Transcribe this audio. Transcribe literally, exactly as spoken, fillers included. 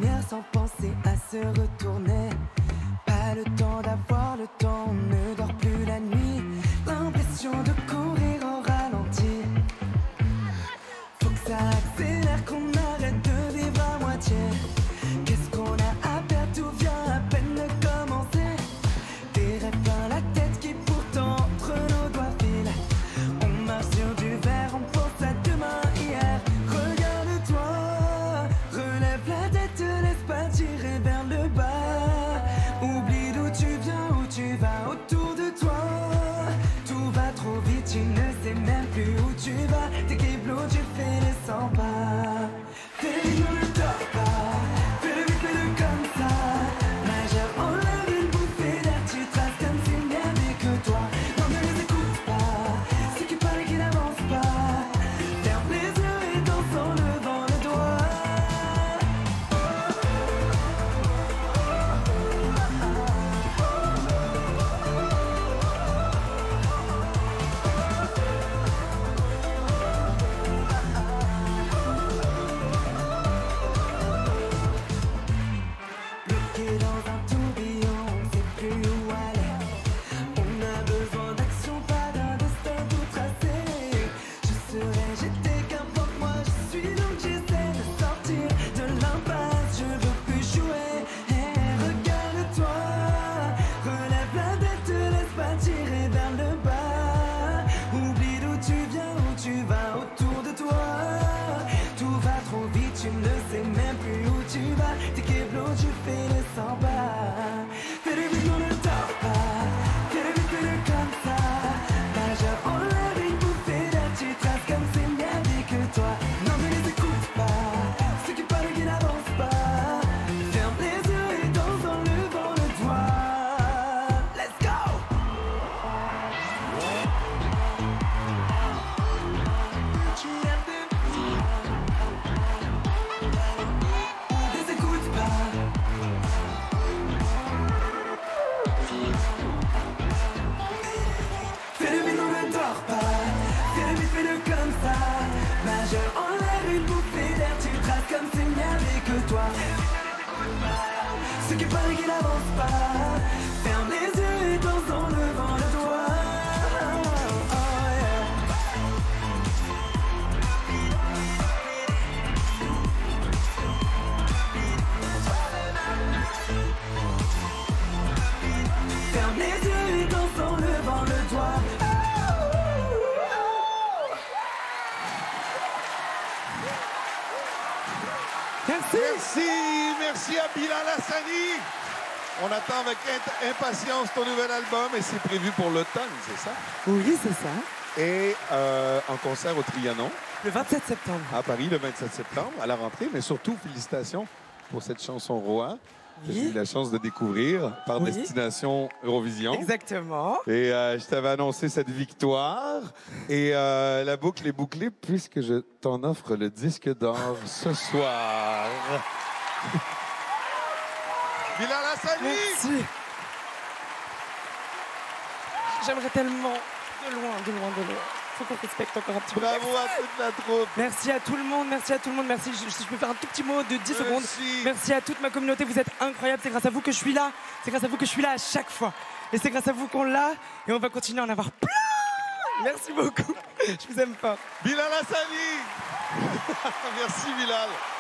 hier sans penser à se retourner. Pas le temps d'avoir le temps, on ne dort plus la nuit. L'impression de courir au ralenti. Faut que ça accélère, qu'on arrête de vivre à moitié. Qu'est-ce qu'on a à perdre, tout vient à peine de commencer. Des rêves dans la tête qui pourtant entre nos doigts filent. On marche sur du verre, on pense à demain, hier. Regarde-toi, relève la tête, te laisse pas tirer vers le bas. Oublie d'où tu viens, où tu vas, autour de toi. Tout va trop vite, tu ne sais même plus où tu vas. T'es kéblo, tu fais les cent pas. Fais vite, on ne dort pas. Fais-le vite, fais-le comme ça. Majeur, enlève une bouffée d'air, tu traces comme s'il n'y avait que toi. Non, ne les écoute pas, ceux qui parlent et qui n'avancent pas. Ferme les yeux et danse en levant le doigt. Bloqué dans un tourbillon, on sait plus où aller. On a besoin d'action, pas d'un destin tout tracé. Je serai, j'étais, qu'importe moi je suis, donc j'essaie de sortir de l'impasse. Je veux plus jouer. Hey, regarde-toi, relève la tête, te laisse pas tirer vers le bas. Oublie d'où tu viens, où tu vas, autour de toi. Tout va trop vite, tu ne sais même plus où tu vas. T'es kéblo, tu fais les cent pas. Fais-le vite, on ne dort pas. Fais-le vite, fais-le comme ça. Majeur, enlève une bouffée d'air, tu traces comme s'il n'y avait que toi. Non, ne les écoute pas, ceux qui parlent et qui n'avancent pas. Ferme les yeux et danse en levant le doigt. Let's go! Ne les écoute pas. Fais-le vite, on ne dort pas. Fais-le vite, fais-le comme ça. Majeur, enlève une bouffée d'air, tu traces comme s'il n'y avait que toi. Ceux qui parlent et qui n'avancent pas. Ferme les yeux et danse en levant le doigt. Oh, yeah. Ferme les yeux et danse en levant le doigt. Merci. Merci, merci à Bilal Hassani. On attend avec int- impatience ton nouvel album et c'est prévu pour l'automne, c'est ça? Oui, c'est ça. Et euh, en concert au Trianon Le vingt-sept septembre. à Paris le vingt-sept septembre, à la rentrée. Mais surtout, félicitations pour cette chanson Roi que j'ai eu Oui, la chance de découvrir par Oui. Destination Eurovision. exactement. Et euh, je t'avais annoncé cette victoire. Et euh, la boucle est bouclée puisque je t'en offre le disque d'or ce soir. Bilal Hassani! Merci. J'aimerais tellement, de loin, de loin, de loin. Faut qu'on respecte encore un petit peu. Bravo à toute la troupe. Merci à tout le monde, merci à tout le monde, merci. Je- Si je peux faire un tout petit mot de dix secondes. Merci. Merci à toute ma communauté, vous êtes incroyables. C'est grâce à vous que je suis là. C'est grâce à vous que je suis là à chaque fois. Et c'est grâce à vous qu'on l'a. Et on va continuer à en avoir plein. Merci beaucoup. Je vous aime pas. Bilal Hassani! Merci Bilal.